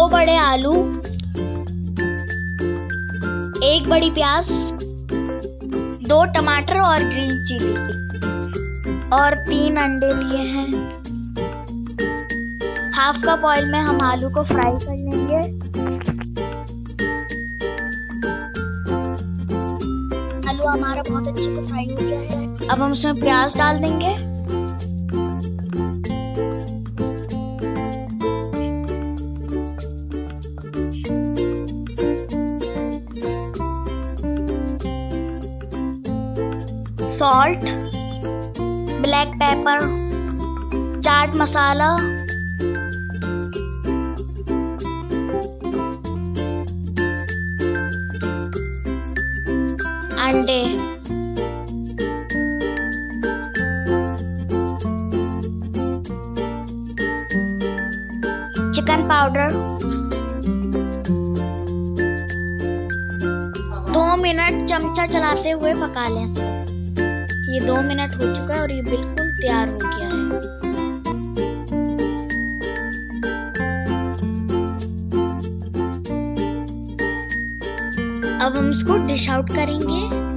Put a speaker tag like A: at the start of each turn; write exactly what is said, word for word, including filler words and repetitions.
A: बड़े आलू, एक बड़ी प्याज, दो टमाटर और ग्रीन चिली और तीन अंडे लिए हैं। हाफ कप ऑयल में हम आलू को फ्राई कर लेंगे। आलू हमारा बहुत अच्छे से फ्राई हो गया है। अब हम उसमें प्याज डाल देंगे। Salt, black pepper, chaat masala, अंडे, चिकन पाउडर। दो मिनट चमचा चलाते हुए पका लें इसको। ये दो मिनट हो चुका है और ये बिल्कुल तैयार हो गया है। अब हम इसको डिश आउट करेंगे।